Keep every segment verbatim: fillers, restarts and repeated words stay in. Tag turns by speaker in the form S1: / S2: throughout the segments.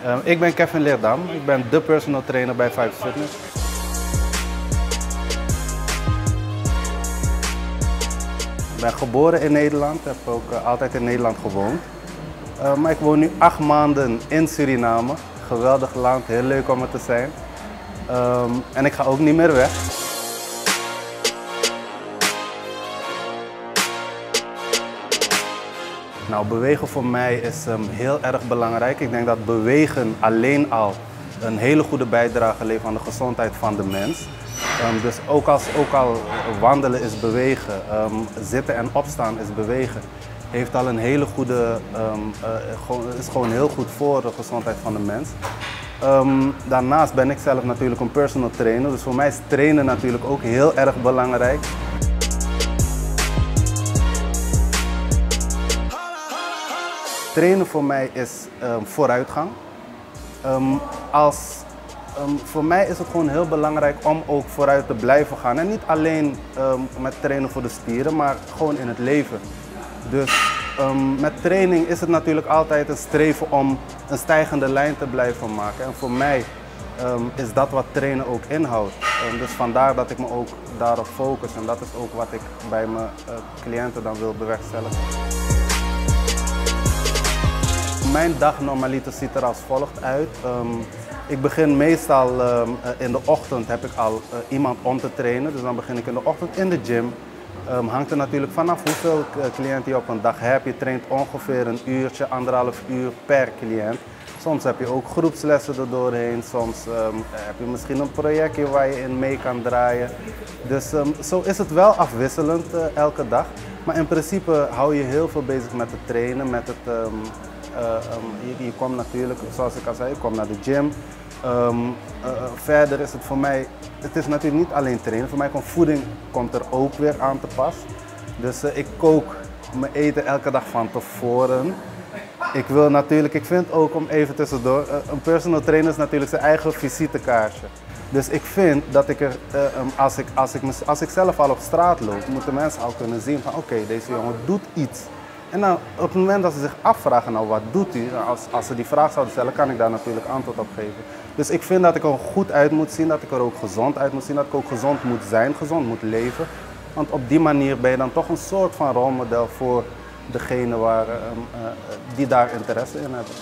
S1: Uh, ik ben Kevin Leerdam, ik ben de personal trainer bij Vibes Fitness. Ik ben geboren in Nederland, heb ook uh, altijd in Nederland gewoond. Uh, maar ik woon nu acht maanden in Suriname. Geweldig land, heel leuk om er te zijn. Um, en ik ga ook niet meer weg. Nou, bewegen voor mij is um, heel erg belangrijk. Ik denk dat bewegen alleen al een hele goede bijdrage levert aan de gezondheid van de mens. Um, dus ook, als, ook al wandelen is bewegen, um, zitten en opstaan is bewegen, heeft al een hele goede, um, uh, gewoon, is gewoon heel goed voor de gezondheid van de mens. Um, daarnaast ben ik zelf natuurlijk een personal trainer, dus voor mij is trainen natuurlijk ook heel erg belangrijk. Trainen voor mij is um, vooruitgang. Um, als, um, voor mij is het gewoon heel belangrijk om ook vooruit te blijven gaan. En niet alleen um, met trainen voor de spieren, maar gewoon in het leven. Dus um, met training is het natuurlijk altijd een streven om een stijgende lijn te blijven maken. En voor mij um, is dat wat trainen ook inhoudt. Um, dus vandaar dat ik me ook daarop focus. En dat is ook wat ik bij mijn uh, cliënten dan wil bewerkstelligen. Mijn dag normaliter ziet er als volgt uit. Um, ik begin meestal um, in de ochtend heb ik al uh, iemand om te trainen. Dus dan begin ik in de ochtend in de gym. Um, hangt er natuurlijk vanaf hoeveel cliënten je op een dag hebt. Je traint ongeveer een uurtje, anderhalf uur per cliënt. Soms heb je ook groepslessen er doorheen. Soms um, heb je misschien een projectje waar je in mee kan draaien. Dus um, zo is het wel afwisselend uh, elke dag. Maar in principe hou je heel veel bezig met het trainen, met het... Um, Uh, um, je, je komt natuurlijk, zoals ik al zei, je komt naar de gym. Um, uh, verder is het voor mij, het is natuurlijk niet alleen trainen, voor mij komt voeding komt er ook weer aan te pas. Dus uh, ik kook mijn eten elke dag van tevoren. Ik wil natuurlijk, ik vind ook om even tussendoor, uh, een personal trainer is natuurlijk zijn eigen visitekaartje. Dus ik vind dat ik er, uh, um, als, ik, als, ik, als ik zelf al op straat loop, moeten mensen al kunnen zien van oké, okay, deze jongen doet iets. En dan, op het moment dat ze zich afvragen, nou wat doet hij, als, als ze die vraag zouden stellen, kan ik daar natuurlijk antwoord op geven. Dus ik vind dat ik er goed uit moet zien, dat ik er ook gezond uit moet zien, dat ik ook gezond moet zijn, gezond moet leven. Want op die manier ben je dan toch een soort van rolmodel voor degene waar, um, uh, die daar interesse in hebben.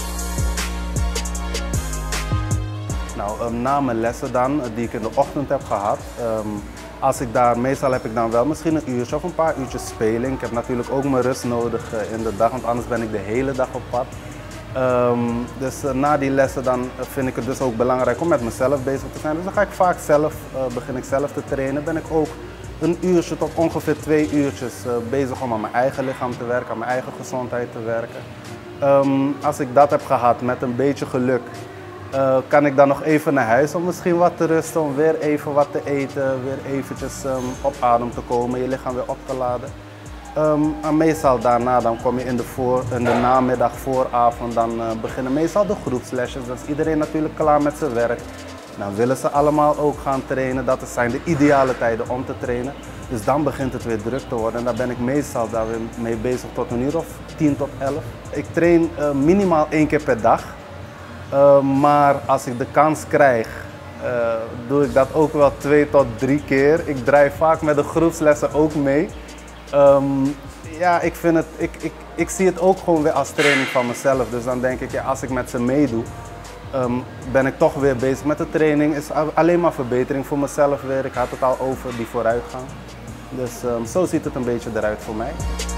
S1: Nou, um, na mijn lessen dan, die ik in de ochtend heb gehad, um, als ik daar, meestal heb ik dan wel misschien een uurtje of een paar uurtjes speling. Ik heb natuurlijk ook mijn rust nodig uh, in de dag, want anders ben ik de hele dag op pad. Um, dus uh, na die lessen dan uh, vind ik het dus ook belangrijk om met mezelf bezig te zijn. Dus dan ga ik vaak zelf, uh, begin ik zelf te trainen. Ben ik ook een uurtje tot ongeveer twee uurtjes uh, bezig om aan mijn eigen lichaam te werken, aan mijn eigen gezondheid te werken. Um, als ik dat heb gehad met een beetje geluk, Uh, kan ik dan nog even naar huis om misschien wat te rusten, om weer even wat te eten, weer eventjes um, op adem te komen, je lichaam weer op te laden. Um, en meestal daarna dan kom je in de, voor, in de namiddag, vooravond, dan uh, beginnen meestal de groepslesjes. Dan is iedereen natuurlijk klaar met zijn werk. Dan willen ze allemaal ook gaan trainen, dat zijn de ideale tijden om te trainen. Dus dan begint het weer druk te worden en daar ben ik meestal daar weer mee bezig tot een uur of tien tot elf. Ik train uh, minimaal één keer per dag. Uh, maar als ik de kans krijg, uh, doe ik dat ook wel twee tot drie keer. Ik draai vaak met de groepslessen ook mee. Um, ja, ik, vind het, ik, ik, ik zie het ook gewoon weer als training van mezelf. Dus dan denk ik, ja, als ik met ze meedoe, um, ben ik toch weer bezig met de training. Is alleen maar verbetering voor mezelf weer. Ik had het al over die vooruitgang. Dus um, zo ziet het een beetje eruit voor mij.